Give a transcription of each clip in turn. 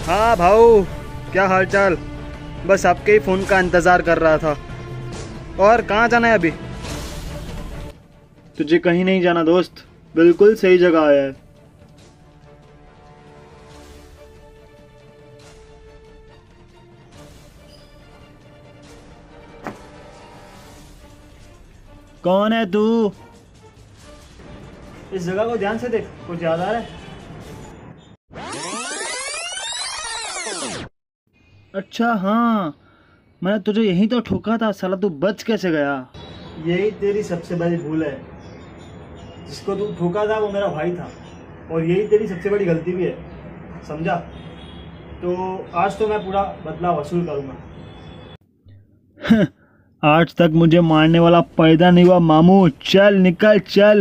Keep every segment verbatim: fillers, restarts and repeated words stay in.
हाँ भाऊ, क्या हालचाल। बस आपके ही फ़ोन का इंतज़ार कर रहा था। और कहाँ जाना है अभी? तुझे कहीं नहीं जाना दोस्त, बिल्कुल सही जगह आया है। कौन है तू? इस जगह को ध्यान से देख, कुछ याद आ रहा है? अच्छा हाँ, मैंने तुझे यहीं तो ठोका था साला, तू बच कैसे गया? यही तेरी सबसे बड़ी भूल है। जिसको तू ठोका था वो मेरा भाई था, और यही तेरी सबसे बड़ी गलती भी है, समझा? तो आज तो मैं पूरा बदला वसूल करूंगा। आज तक मुझे मारने वाला पैदा नहीं हुआ मामू, चल निकल चल।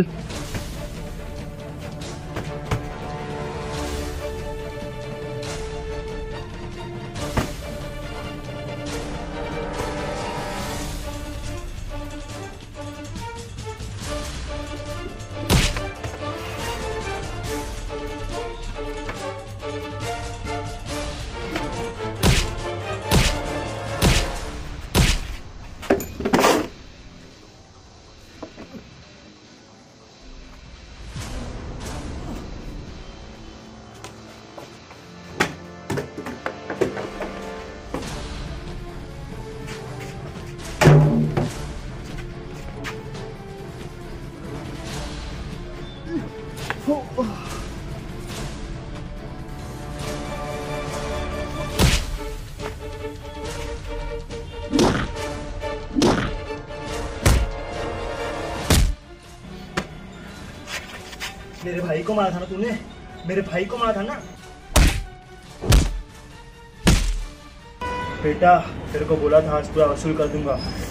मेरे भाई को मारा था ना तूने, मेरे भाई को मारा था ना बेटा। तेरे को बोला था आज पूरा वसूल कर दूंगा।